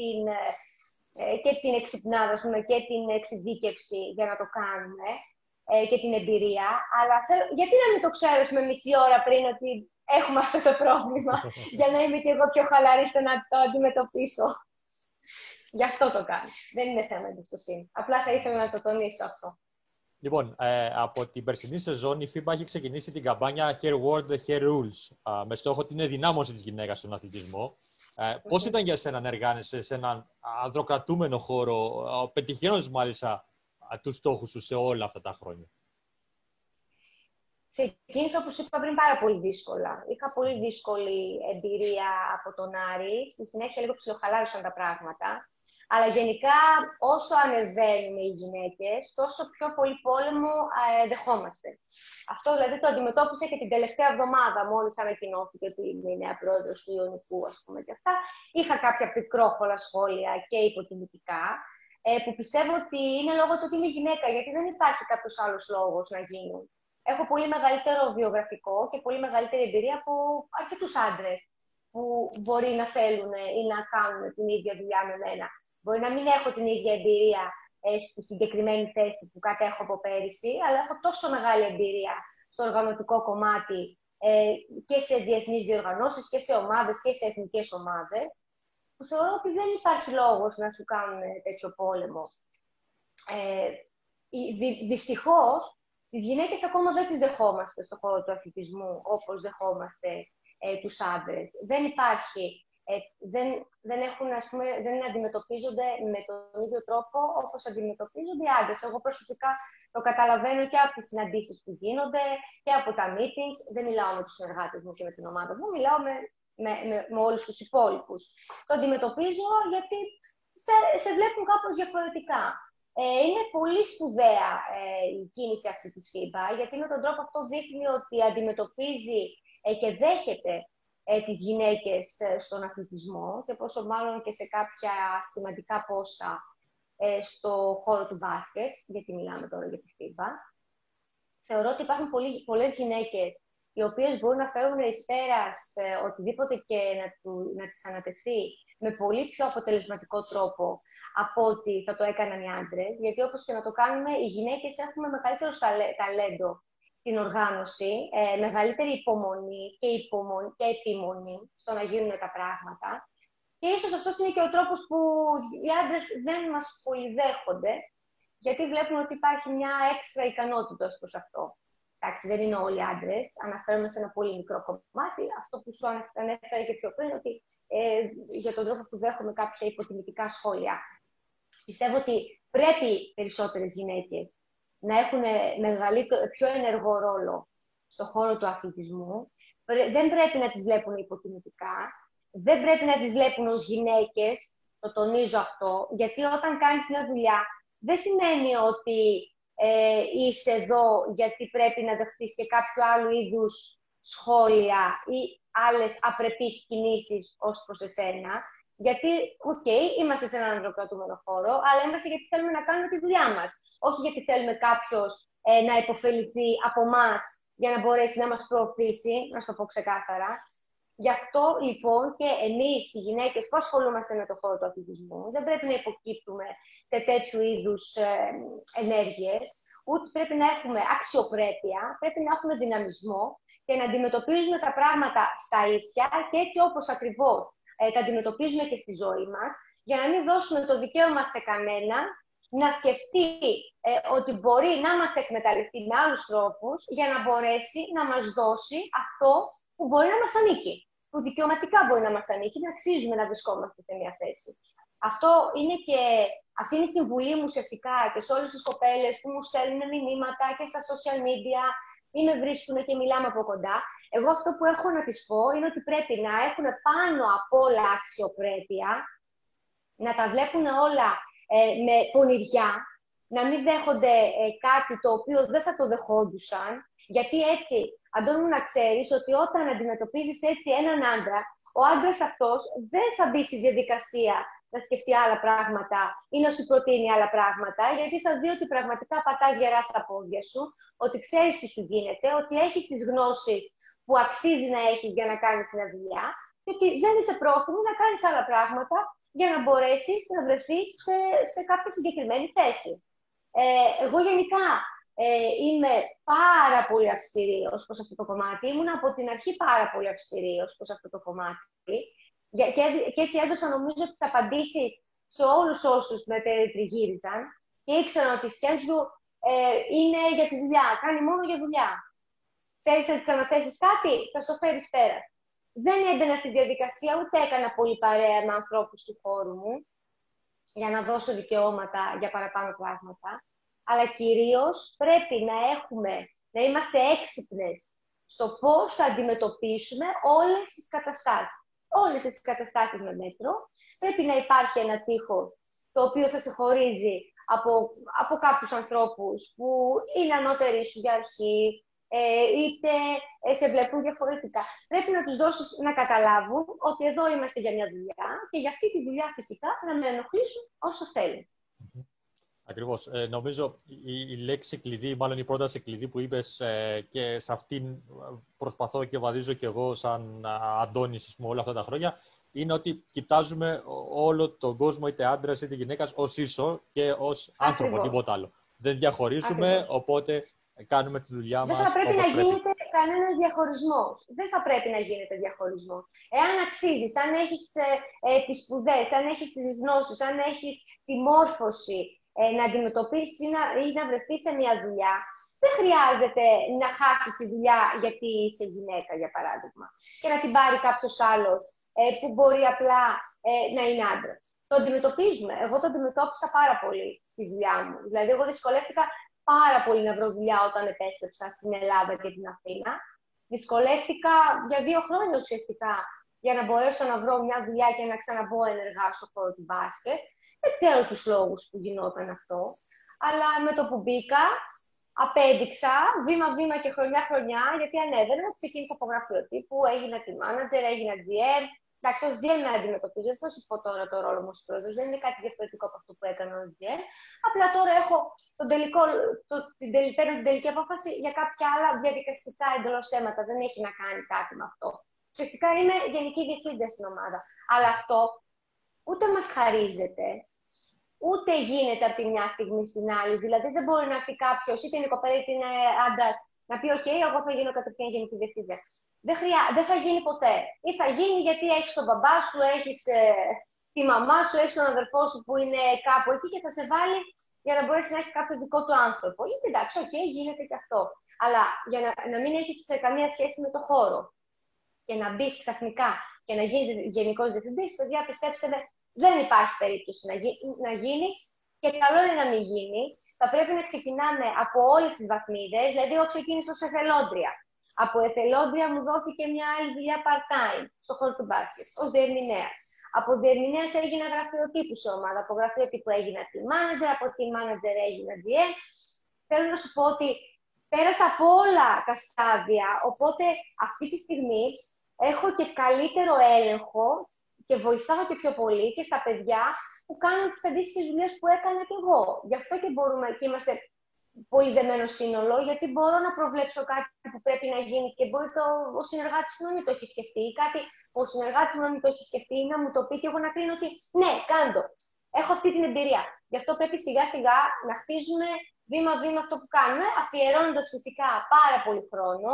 και την εξυπνάδα, και την εξειδίκευση για να το κάνουμε και την εμπειρία. Αλλά γιατί να μην το ξέρω με μισή ώρα πριν ότι έχουμε αυτό το πρόβλημα, για να είμαι και εγώ πιο χαλαρή στο να το αντιμετωπίσω. Γι' αυτό το κάνω. Δεν είναι θέμα εμπιστοσύνη. Απλά θα ήθελα να το τονίσω αυτό. Λοιπόν, από την περσινή σεζόν η FIBA έχει ξεκινήσει την καμπάνια Her World, Her Rules, με στόχο την ενδυνάμωση της γυναίκας στον αθλητισμό. Πώς ήταν για εσένα να εργάζεσαι σε έναν ανδροκρατούμενο χώρο, πετυχαίνοντας μάλιστα τους στόχους σου σε όλα αυτά τα χρόνια? Ξεκίνησα, όπως είπα πριν, πάρα πολύ δύσκολα. Είχα πολύ δύσκολη εμπειρία από τον Άρη. Στη συνέχεια λίγο ψιλοχαλάρωσαν τα πράγματα. Αλλά γενικά, όσο ανεβαίνουμε οι γυναίκες, τόσο πιο πολύ πόλεμο δεχόμαστε. Αυτό δηλαδή το αντιμετώπισα και την τελευταία εβδομάδα, μόλις ανακοινώθηκε ότι είμαι η νέα πρόεδρος του Ιωνικού, ας πούμε, και αυτά. Είχα κάποια πικρόχολα σχόλια και υποτιμητικά, που πιστεύω ότι είναι λόγω του ότι είμαι γυναίκα, γιατί δεν υπάρχει κάποιος άλλος λόγος να γίνουν. Έχω πολύ μεγαλύτερο βιογραφικό και πολύ μεγαλύτερη εμπειρία από αρκετούς άντρες που μπορεί να θέλουν ή να κάνουν την ίδια δουλειά με μένα. Μπορεί να μην έχω την ίδια εμπειρία στη συγκεκριμένη θέση που κατέχω από πέρυσι, αλλά έχω τόσο μεγάλη εμπειρία στο οργανωτικό κομμάτι και σε διεθνείς διοργανώσεις και σε ομάδες και σε εθνικές ομάδες, που θεωρώ ότι δεν υπάρχει λόγος να σου κάνουν τέτοιο πόλεμο. Δυστυχώς, τις γυναίκες ακόμα δεν τις δεχόμαστε στον χώρο του αθλητισμού όπως δεχόμαστε τους άντρες. Δεν υπάρχει δεν αντιμετωπίζονται με τον ίδιο τρόπο όπως αντιμετωπίζονται οι άντρες. Εγώ προσωπικά το καταλαβαίνω και από τις συναντήσεις που γίνονται και από τα meetings. Δεν μιλάω με τους συνεργάτες μου και με την ομάδα μου, μιλάω με όλους τους υπόλοιπους. Το αντιμετωπίζω γιατί σε βλέπουν κάπως διαφορετικά. Είναι πολύ σπουδαία η κίνηση αυτή της FIBA, γιατί με τον τρόπο αυτό δείχνει ότι αντιμετωπίζει και δέχεται τις γυναίκες στον αθλητισμό και πόσο μάλλον και σε κάποια σημαντικά πόστα στο χώρο του μπάσκετ, γιατί μιλάμε τώρα για τη FIBA. Θεωρώ ότι υπάρχουν πολλές γυναίκες οι οποίες μπορούν να φέρουν εις πέρας οτιδήποτε και να τις ανατεθεί με πολύ πιο αποτελεσματικό τρόπο από ό,τι θα το έκαναν οι άντρες. Γιατί όπως και να το κάνουμε, οι γυναίκες έχουμε μεγαλύτερο ταλέντο στην οργάνωση, μεγαλύτερη υπομονή και επιμονή στο να γίνουν τα πράγματα. Και ίσως αυτός είναι και ο τρόπος που οι άντρες δεν μας πολυδέχονται, γιατί βλέπουν ότι υπάρχει μια έξτρα ικανότητα ως προς αυτό. Εντάξει, δεν είναι όλοι οι άντρες, αναφέρομαι σε ένα πολύ μικρό κομμάτι. Αυτό που σου ανέφερα και πιο πριν, ότι για τον τρόπο που δέχομαι κάποια υποτιμητικά σχόλια. Πιστεύω ότι πρέπει περισσότερες γυναίκες να έχουν πιο ενεργό ρόλο στον χώρο του αθλητισμού. Δεν πρέπει να τις βλέπουν υποτιμητικά. Δεν πρέπει να τις βλέπουν ως γυναίκες, το τονίζω αυτό, γιατί όταν κάνεις μια δουλειά, δεν σημαίνει ότι είσαι εδώ γιατί πρέπει να δεχτείς και κάποιο άλλου είδους σχόλια ή άλλες απρεπείς κινήσεις ως προς εσένα. Γιατί, είμαστε σε έναν ανδροκρατούμενο χώρο, αλλά είμαστε γιατί θέλουμε να κάνουμε τη δουλειά μας. Όχι γιατί θέλουμε κάποιος να υποφεληθεί από εμάς για να μπορέσει να μας προωθήσει, να σου το πω ξεκάθαρα. Γι' αυτό λοιπόν και εμείς οι γυναίκες που ασχολούμαστε με το χώρο του αθλητισμού δεν πρέπει να υποκύπτουμε σε τέτοιου είδους ενέργειες, ούτε πρέπει να έχουμε αξιοπρέπεια, πρέπει να έχουμε δυναμισμό και να αντιμετωπίζουμε τα πράγματα στα ίσια και έτσι όπως ακριβώς τα αντιμετωπίζουμε και στη ζωή μας, για να μην δώσουμε το δικαίωμα σε κανένα να σκεφτεί ότι μπορεί να μας εκμεταλλευτεί με άλλους τρόπους για να μπορέσει να μας δώσει αυτό που μπορεί να μας ανήκει, που δικαιωματικά μπορεί να μας ανήκει, να αξίζουμε να βρισκόμαστε σε μια θέση. Αυτή είναι η συμβουλή μου ουσιαστικά και σε όλες τις κοπέλες που μου στέλνουν μηνύματα και στα social media ή με βρίσκουν και μιλάμε από κοντά. Εγώ αυτό που έχω να τις πω είναι ότι πρέπει να έχουν πάνω απ' όλα αξιοπρέπεια, να τα βλέπουν όλα με πονηριά, να μην δέχονται κάτι το οποίο δεν θα το δεχόντουσαν, γιατί έτσι, Αντώνη, να ξέρεις ότι όταν αντιμετωπίζεις έτσι έναν άντρα, ο άντρας αυτός δεν θα μπει στη διαδικασία να σκεφτεί άλλα πράγματα ή να σου προτείνει άλλα πράγματα, γιατί θα δει ότι πραγματικά πατάς γερά στα πόδια σου, ότι ξέρεις τι σου γίνεται, ότι έχεις τις γνώσεις που αξίζει να έχεις για να κάνεις μια δουλειά και ότι δεν είσαι πρόθυμο να κάνεις άλλα πράγματα για να μπορέσεις να βρεθείς σε κάποια συγκεκριμένη θέση. Εγώ γενικά είμαι πάρα πολύ αυστηρή ως προς αυτό το κομμάτι. Ήμουν από την αρχή πάρα πολύ αυστηρή ως προς αυτό το κομμάτι. Και έτσι έδωσα νομίζω τις απαντήσεις σε όλους όσους με περιτριγύριζαν και ήξεραν ότι η Schedule είναι για τη δουλειά, κάνει μόνο για δουλειά. Θέλεις να της αναθέσεις κάτι, θα στο φέρεις πέρα. Δεν έμπαινα στη διαδικασία, ούτε έκανα πολύ παρέα με ανθρώπους του χώρου μου για να δώσω δικαιώματα για παραπάνω πράγματα. Αλλά κυρίως πρέπει να είμαστε έξυπνες στο πώς θα αντιμετωπίσουμε όλες τις καταστάσεις. Όλες τις καταστάσεις με μέτρο. Πρέπει να υπάρχει ένα τείχος το οποίο θα σε χωρίζει από κάποιους ανθρώπους που είναι ανώτεροι σου για αρχή, είτε σε βλέπουν διαφορετικά. Πρέπει να τους δώσεις να καταλάβουν ότι εδώ είμαστε για μια δουλειά και για αυτή τη δουλειά φυσικά να με ενοχλήσουν όσο θέλουν. Ακριβώς. Νομίζω η λέξη κλειδί, μάλλον η πρόταση κλειδί που είπες και σε αυτήν προσπαθώ και βαδίζω και εγώ σαν Αντώνης όλα αυτά τα χρόνια, είναι ότι κοιτάζουμε όλο τον κόσμο, είτε άντρας είτε γυναίκας, ως ίσο και ως άνθρωπο, τίποτα άλλο. Δεν διαχωρίζουμε, οπότε κάνουμε τη δουλειά μας. Δεν θα πρέπει να γίνεται κανένας διαχωρισμός. Δεν θα πρέπει να γίνεται διαχωρισμός. Εάν αξίζεις, αν έχεις τις σπουδές, αν έχεις τις γνώσεις, αν έχεις τη μόρφωση να αντιμετωπίσεις ή να βρεθείς σε μια δουλειά, δεν χρειάζεται να χάσεις τη δουλειά γιατί είσαι γυναίκα, για παράδειγμα, και να την πάρει κάποιος άλλος που μπορεί απλά να είναι άντρας. Το αντιμετωπίζουμε. Εγώ το αντιμετώπισα πάρα πολύ στη δουλειά μου. Δηλαδή, εγώ δυσκολεύτηκα πάρα πολύ να βρω δουλειά όταν επέστρεψα στην Ελλάδα και την Αθήνα. Δυσκολεύτηκα για 2 χρόνια ουσιαστικά για να μπορέσω να βρω μια δουλειά και να ξαναμπω ενεργά στο χώρο του μπάσκετ. Δεν ξέρω τους λόγους που γινόταν αυτό, αλλά με το που μπήκα, απέδειξα βήμα-βήμα και χρονιά-χρονιά, γιατί ανέβαινα, ξεκίνησα από γραφείο τύπου, έγινα τη manager, έγινα GM. Εντάξει, ως GM με αντιμετωπίζω, δεν θα σου πω τώρα το ρόλο μου ως πρόεδρος, δεν είναι κάτι διαφορετικό από αυτό που έκανα ως GM. Απλά τώρα έχω παίρνω την τελική απόφαση για κάποια άλλα διαδικαστικά εντελώς θέματα. Δεν έχει να κάνει κάτι με αυτό. Ουσιαστικά είμαι γενική διευθύντρια στην ομάδα. Αλλά αυτό ούτε μας χαρίζεται, ούτε γίνεται από τη μια στιγμή στην άλλη. Δηλαδή, δεν μπορεί να έρθει κάποιος, είτε είναι κοπέλα είτε είναι άντρας, να πει: OK, εγώ θα γίνω κατευθείαν γενική διευθύντρια. Δεν θα γίνει ποτέ. Ή θα γίνει γιατί έχεις τον μπαμπά σου, έχεις τη μαμά σου, έχεις τον αδερφό σου που είναι κάπου εκεί και θα σε βάλει για να μπορέσει να έχει κάποιο δικό του άνθρωπο. Γιατί εντάξει, OK, γίνεται και αυτό. Αλλά για να μην έχεις καμία σχέση με το χώρο και να μπει ξαφνικά και να γίνει γενικός διευθυντής, παιδιά, πιστέψτε με, δεν υπάρχει περίπτωση να γίνει. Και καλό είναι να μην γίνει. Θα πρέπει να ξεκινάμε από όλες τις βαθμίδες. Δηλαδή, εγώ ξεκίνησα ως εθελόντρια. Από εθελόντρια μου δόθηκε μια άλλη δουλειά part-time στον χώρο του μπάσκετ, ως διερμηνέα. Από διερμηνέα έγινα γραφειοτύπου σε ομάδα. Από γραφειοτύπου έγινα team manager, από team manager έγινα GM. Θέλω να σου πω ότι πέρασα από όλα τα στάδια. Οπότε αυτή τη στιγμή έχω και καλύτερο έλεγχο και βοηθάω και πιο πολύ και στα παιδιά που κάνουν τις αντίστοιχες δουλειές που έκανα και εγώ. Γι' αυτό και μπορούμε και είμαστε πολύ δεμένο σύνολο, γιατί μπορώ να προβλέψω κάτι που πρέπει να γίνει και μπορεί ο συνεργάτης μου να μην το έχει σκεφτεί, ή κάτι που ο συνεργάτης μου να μην το έχει σκεφτεί, να μου το πει και εγώ να κρίνω ότι ναι, κάντο. Έχω αυτή την εμπειρία. Γι' αυτό πρέπει σιγά-σιγά να χτίζουμε βήμα-βήμα αυτό που κάνουμε, αφιερώνοντας φυσικά πάρα πολύ χρόνο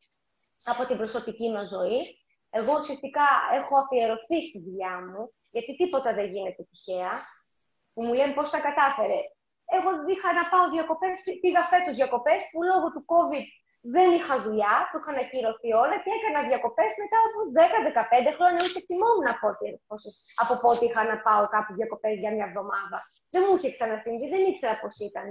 από την προσωπική μας ζωή. Εγώ ουσιαστικά έχω αφιερωθεί στη δουλειά μου, γιατί τίποτα δεν γίνεται τυχαία. Που μου λένε πώς τα κατάφερε. Εγώ είχα να πάω διακοπές, πήγα φέτος διακοπές που λόγω του COVID δεν είχα δουλειά, που είχαν ακυρωθεί όλα και έκανα διακοπές μετά από 10-15 χρόνια. Ούτε θυμόμουν από πότε είχα να πάω κάπου διακοπές για μια εβδομάδα. Δεν μου είχε ξανασυμβεί, δεν ήξερα πώς ήταν.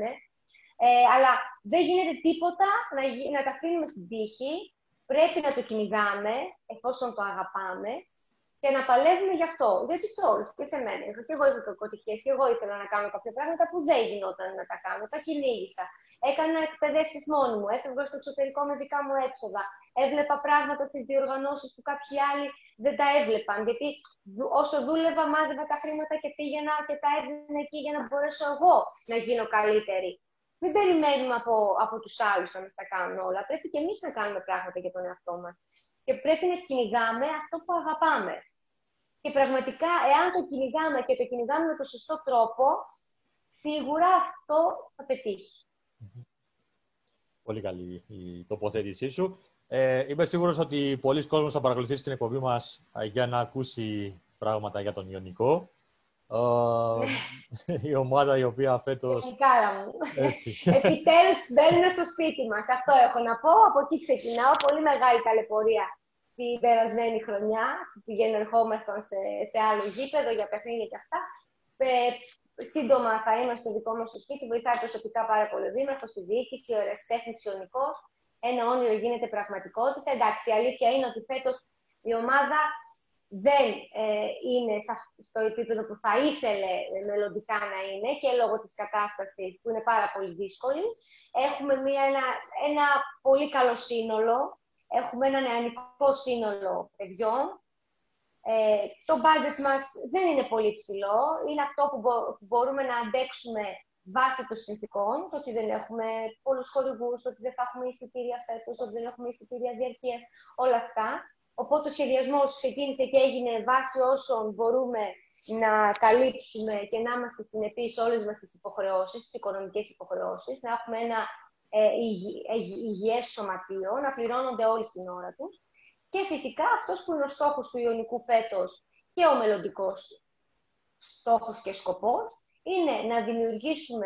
Αλλά δεν γίνεται τίποτα να τα αφήνουμε στην τύχη. Πρέπει να το κυνηγάμε, εφόσον το αγαπάμε, και να παλεύουμε γι' αυτό. Γιατί σε όλους, και σε μένα. Και εγώ είχα κακοτυχίες, και εγώ ήθελα να κάνω κάποια πράγματα που δεν γινόταν να τα κάνω. Τα κυνήγησα. Έκανα εκπαιδεύσεις μόνη μου. Έφευγα στο εξωτερικό με δικά μου έξοδα. Έβλεπα πράγματα στις διοργανώσεις που κάποιοι άλλοι δεν τα έβλεπαν. Γιατί όσο δούλευα, μάζευα τα χρήματα και πήγαινα και τα έδινα εκεί για να μπορέσω εγώ να γίνω καλύτερη. Μην περιμένουμε από τους άλλους να μας τα κάνουν όλα. Πρέπει και εμείς να κάνουμε πράγματα για τον εαυτό μας. Και πρέπει να κυνηγάμε αυτό που αγαπάμε. Και πραγματικά, εάν το κυνηγάμε και το κυνηγάμε με τον σωστό τρόπο, σίγουρα αυτό θα πετύχει. Πολύ καλή η τοποθέτησή σου. Είμαι σίγουρος ότι πολλοί κόσμος θα παρακολουθήσει την εκπομπή μας για να ακούσει πράγματα για τον Ιωνικό. Η ομάδα η οποία φέτος... Η κάρα μου. Επιτέλους μπαίνουμε στο σπίτι μας. Αυτό έχω να πω. Από εκεί ξεκινάω. Πολύ μεγάλη ταλαιπωρία την περασμένη χρονιά. Πηγαίνω, ερχόμασταν σε άλλο γήπεδο για παιχνίδια και αυτά. Σύντομα θα είμαστε στο δικό μας το σπίτι. Βοηθάει προσωπικά πάρα πολύ ο Δήμαρχος, η διοίκηση, ο ερασιτέχνης Ιωνικός. Ένα όνειρο γίνεται πραγματικότητα. Εντάξει, η αλήθεια είναι ότι φέτος η ομάδα δεν είναι στο επίπεδο που θα ήθελε μελλοντικά να είναι και λόγω της κατάστασης που είναι πάρα πολύ δύσκολη. Έχουμε ένα πολύ καλό σύνολο. Έχουμε ένα νεανικό σύνολο παιδιών. Το budget μας δεν είναι πολύ ψηλό. Είναι αυτό που μπορούμε να αντέξουμε βάσει των συνθηκών. Το ότι δεν έχουμε πολλούς χορηγούς, το ότι δεν θα έχουμε εισιτήρια φέτος, ότι δεν έχουμε εισιτήρια διαρκείας, όλα αυτά. Οπότε ο σχεδιασμός ξεκίνησε και έγινε βάσει όσων μπορούμε να καλύψουμε και να είμαστε συνεπείς σε όλες μας τις υποχρεώσεις, τις οικονομικές υποχρεώσεις, να έχουμε ένα υγιές σωματείο, να πληρώνονται όλοι στην ώρα τους. Και φυσικά αυτός που είναι ο στόχος του Ιωνικού φέτος και ο μελλοντικός στόχος και σκοπός είναι να δημιουργήσουμε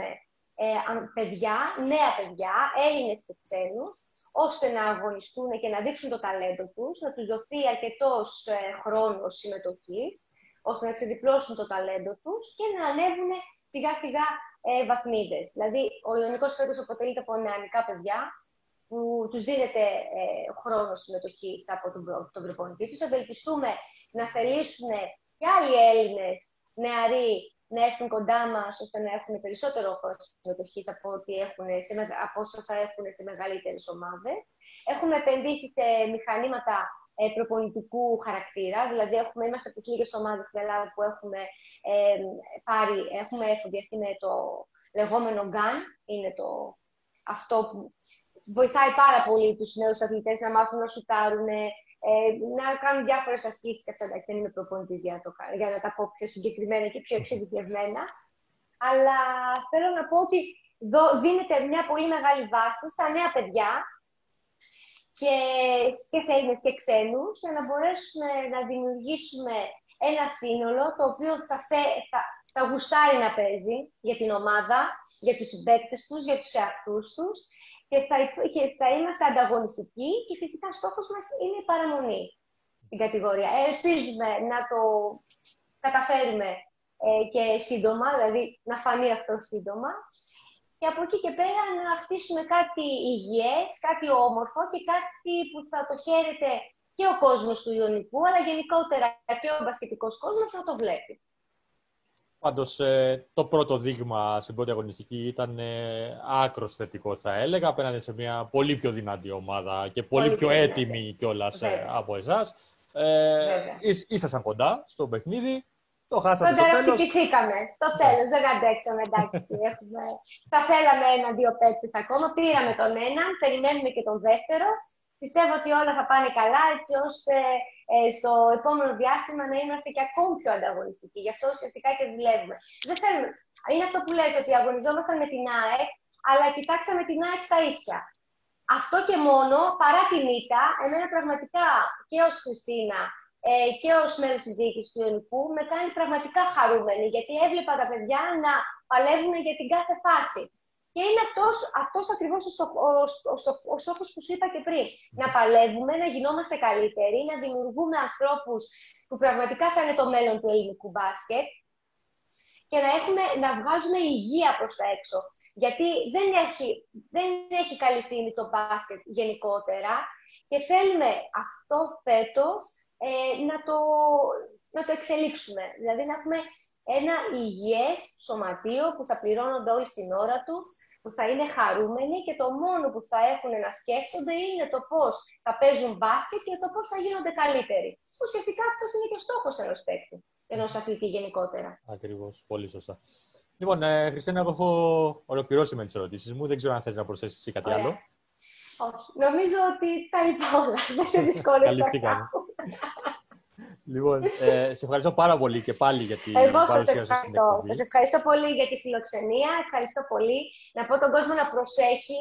νέα παιδιά, Έλληνες και ξένους, ώστε να αγωνιστούν και να δείξουν το ταλέντο τους, να τους δοθεί αρκετός χρόνος συμμετοχής, ώστε να ξεδιπλώσουν το ταλέντο τους και να ανέβουν σιγά-σιγά βαθμίδες. Δηλαδή, ο Ιωνικός φέτος αποτελείται από νεανικά παιδιά, που τους δίνεται χρόνο συμμετοχής από τον προπονητή τους. Ευελπιστούμε να θελήσουν και άλλοι Έλληνες νεαροί να έρθουν κοντά μας, ώστε να έχουν περισσότερο χρόνο συμμετοχής από όσο θα έχουν σε μεγαλύτερες ομάδες. Έχουμε επενδύσει σε μηχανήματα προπονητικού χαρακτήρα, δηλαδή είμαστε από τις λίγες ομάδες στην Ελλάδα που έχουμε εφοδιαστεί με το λεγόμενο GAN, είναι αυτό που βοηθάει πάρα πολύ τους νέους αθλητές να μάθουν να σουτάρουν, να κάνουν διάφορες ασκήσεις και αυτά. Δεν είμαι προπονητής για να τα πω πιο συγκεκριμένα και πιο εξειδικευμένα. Αλλά θέλω να πω ότι δίνεται μια πολύ μεγάλη βάση στα νέα παιδιά και σε Έλληνες και ξένους, για να μπορέσουμε να δημιουργήσουμε ένα σύνολο το οποίο θα γουστάρει να παίζει για την ομάδα, για τους συμπαίκτες τους, για τους εαυτούς τους και θα είμαστε ανταγωνιστικοί και φυσικά στόχος μας είναι η παραμονή στην κατηγορία. Ελπίζουμε να το καταφέρουμε και σύντομα, δηλαδή να φανεί αυτό σύντομα. Και από εκεί και πέρα να χτίσουμε κάτι υγιές, κάτι όμορφο και κάτι που θα το χαίρεται και ο κόσμος του Ιωνικού, αλλά γενικότερα και ο μπασκετικός κόσμος να το βλέπει. Πάντως, το πρώτο δείγμα στην πρώτη αγωνιστική ήταν άκρος θετικό, θα έλεγα, απέναντι σε μια πολύ πιο δυνατή ομάδα και πολύ πιο έτοιμη κιόλας από εσάς. Ήσασταν κοντά στο παιχνίδι. Το χάσατε στο τέλος. Τεραστικηθήκαμε. Το τέλος, δεν αντέξαμε, εντάξει. Θα θέλαμε 1-2 παίκτες ακόμα. Πήραμε τον έναν, περιμένουμε και τον δεύτερο. Πιστεύω ότι όλα θα πάνε καλά, έτσι ώστε στο επόμενο διάστημα να είμαστε και ακόμη πιο ανταγωνιστικοί. Γι' αυτό ουσιαστικά και δουλεύουμε. Δεν θέλουμε. Είναι αυτό που λες, ότι αγωνιζόμασταν με την ΑΕΚ, αλλά κοιτάξαμε την ΑΕΚ στα ίσια. Αυτό και μόνο, παρά την ήττα, εμένα πραγματικά και ως Χριστίνα και ως μέλος της διοίκησης του Ιωνικού με κάνει πραγματικά χαρούμενη, γιατί έβλεπα τα παιδιά να παλεύουν για την κάθε φάση. Και είναι αυτός ακριβώς ο στόχος που σου είπα και πριν. Να παλεύουμε, να γινόμαστε καλύτεροι, να δημιουργούμε ανθρώπους που πραγματικά θα είναι το μέλλον του ελληνικού μπάσκετ και να βγάζουμε υγεία προς τα έξω. Γιατί δεν έχει καλή φήμη το μπάσκετ γενικότερα και θέλουμε αυτό φέτος να το εξελίξουμε. Δηλαδή να έχουμε ένα υγιές σωματείο που θα πληρώνονται όλοι στην ώρα του, που θα είναι χαρούμενοι και το μόνο που θα έχουν να σκέφτονται είναι το πώς θα παίζουν μπάσκετ και το πώς θα γίνονται καλύτεροι. Ουσιαστικά αυτός είναι και ο στόχος ενός παίκτη, ενός αθλητή γενικότερα. Ακριβώς, πολύ σωστά. Λοιπόν, Χριστίνα, εγώ έχω ολοκληρώσει με τις ερωτήσεις μου. Δεν ξέρω αν θες να προσθέσεις εσύ κάτι άλλο. Όχι. Νομίζω ότι τα είπα όλα. Δεν σε δυσκόλεψα. Λοιπόν, σε ευχαριστώ πάρα πολύ και πάλι για την παρουσία σας στην εκπομπή. Σας ευχαριστώ πολύ για τη φιλοξενία. Ευχαριστώ πολύ. Να πω τον κόσμο να προσέχει,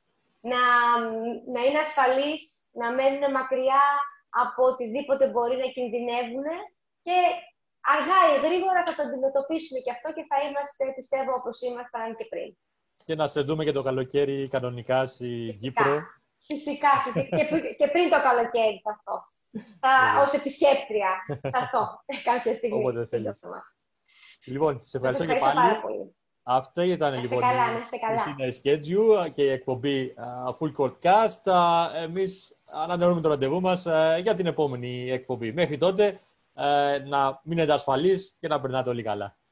να είναι ασφαλής, να μένουν μακριά από οτιδήποτε μπορεί να κινδυνεύουν και αργά ή γρήγορα θα το αντιμετωπίσουμε και αυτό και θα είμαστε, πιστεύω, όπως ήμασταν και πριν. Και να σε δούμε και το καλοκαίρι κανονικά στην Κύπρο. Φυσικά. Και πριν το καλοκαίρι θα έρθω. Ως επισκέπτρια θα έρθω κάποια στιγμή. Όποτε θέλεις. Λοιπόν, σε ευχαριστώ και πάλι. Αυτή ήταν λοιπόν η Χριστίνα Σκέτζιου και η εκπομπή Full Court Cast. Εμείς ανανεώνουμε το ραντεβού μας για την επόμενη εκπομπή. Μέχρι τότε, να μείνετε ασφαλείς και να περνάτε όλοι καλά.